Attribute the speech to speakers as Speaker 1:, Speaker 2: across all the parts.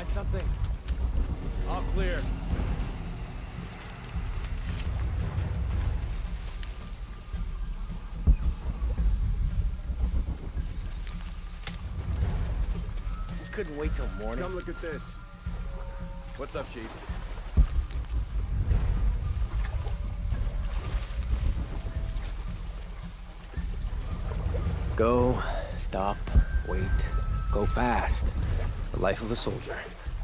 Speaker 1: Find something? All clear. This couldn't wait till morning.
Speaker 2: Come look at this.
Speaker 1: What's up, Chief?
Speaker 3: Go, stop, wait, go fast. The life of a soldier.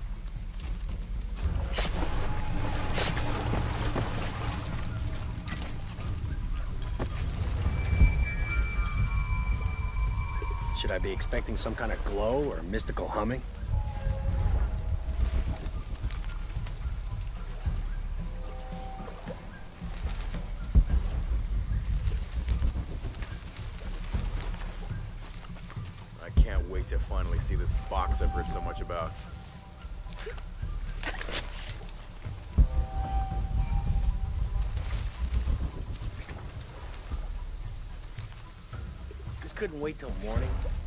Speaker 3: Should I be expecting some kind of glow or mystical humming?
Speaker 2: I can't wait to finally see this box I've heard so much about.
Speaker 3: This couldn't wait till morning.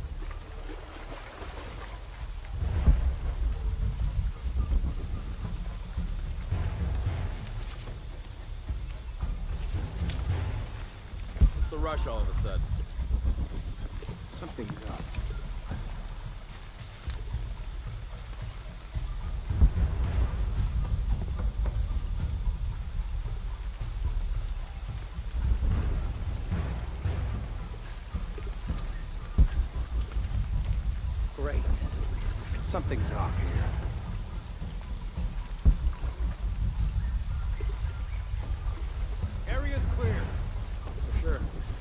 Speaker 2: What's the rush all of a sudden?
Speaker 3: Something's up. Great. Something's off here.
Speaker 1: Area's clear.
Speaker 3: For sure.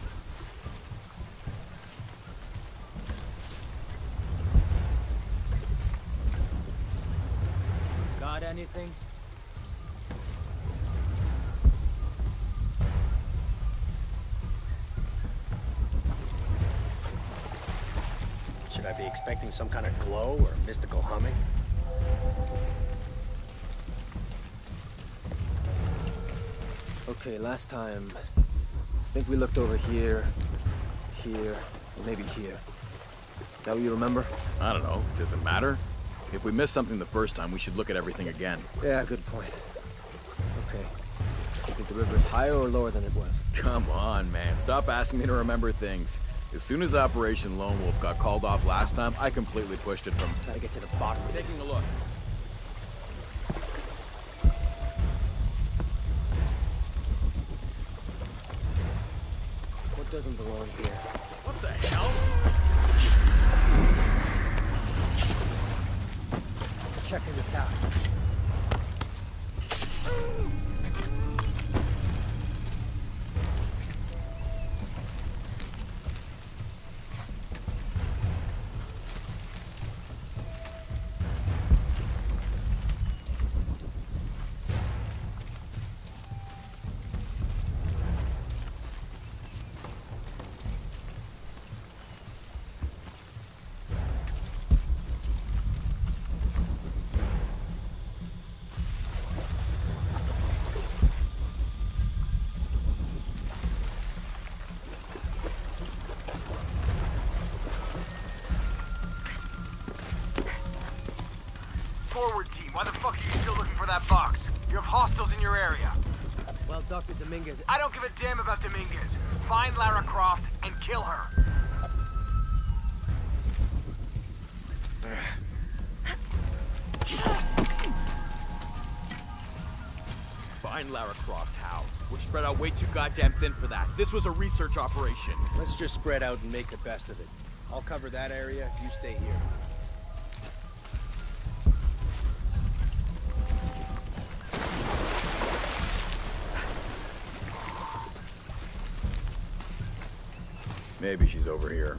Speaker 1: Got anything?
Speaker 3: Should I be expecting some kind of glow or mystical humming? Okay, last time, I think we looked over here, here, and maybe here. Is that what you remember?
Speaker 2: I don't know. Does it matter? If we missed something the first time, we should look at everything again.
Speaker 3: Yeah, good point. Okay. You think the river is higher or lower than it was?
Speaker 2: Come on, man. Stop asking me to remember things. As soon as Operation Lone Wolf got called off last time, I completely pushed it from...
Speaker 3: Gotta get to the bottom of this.
Speaker 2: Taking a look.
Speaker 3: What doesn't belong here?
Speaker 2: What the hell?
Speaker 3: Checking this out.
Speaker 4: Forward team, why the fuck are you still looking for that box? You have hostiles in your area.
Speaker 3: Well, Dr. Dominguez...
Speaker 4: I don't give a damn about Dominguez. Find Lara Croft and kill her.
Speaker 2: Find Lara Croft, how? We're spread out way too goddamn thin for that. This was a research operation.
Speaker 3: Let's just spread out and make the best of it. I'll cover that area, you stay here.
Speaker 2: Maybe she's over here.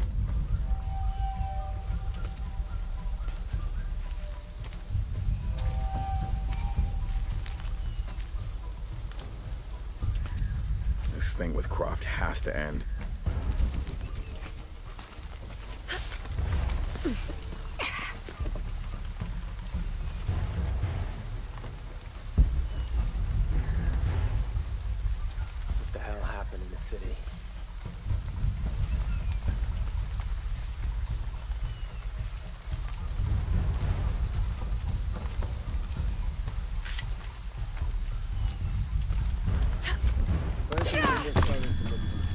Speaker 2: This thing with Croft has to end.
Speaker 3: What the hell happened in the city?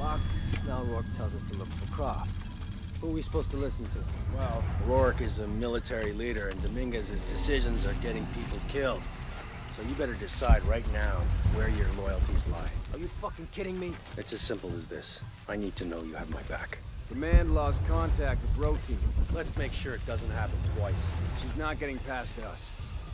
Speaker 3: box. Now Rourke tells us to look for Croft. Who are we supposed to listen to?
Speaker 1: Well, Rourke is a military leader, and Dominguez's decisions are getting people killed. So you better decide right now where your loyalties lie.
Speaker 3: Are you fucking kidding me?
Speaker 1: It's as simple as this. I need to know you have my back.
Speaker 5: Command lost contact with Row Team.
Speaker 1: Let's make sure it doesn't happen twice.
Speaker 5: She's not getting past us.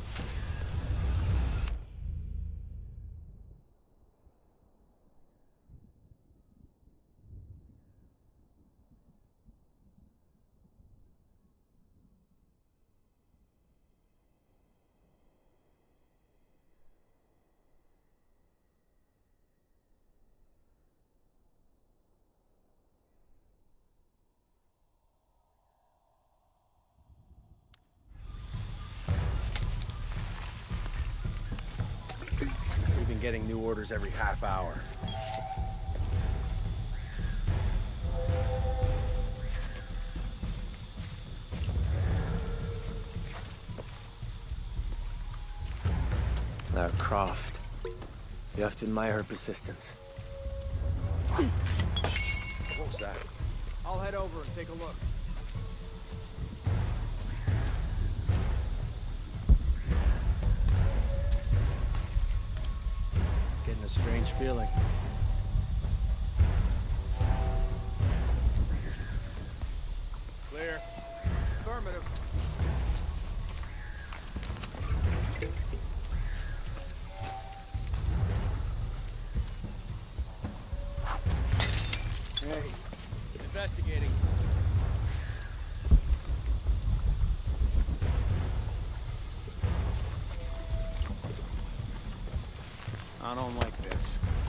Speaker 1: We've been getting new orders every half hour.
Speaker 3: Lara Croft. You have to admire her persistence.
Speaker 1: What was that?
Speaker 5: I'll head over and take a look.
Speaker 1: Getting a strange feeling.
Speaker 5: Clear. Affirmative.
Speaker 1: Hey,
Speaker 5: Investigating. I don't like this.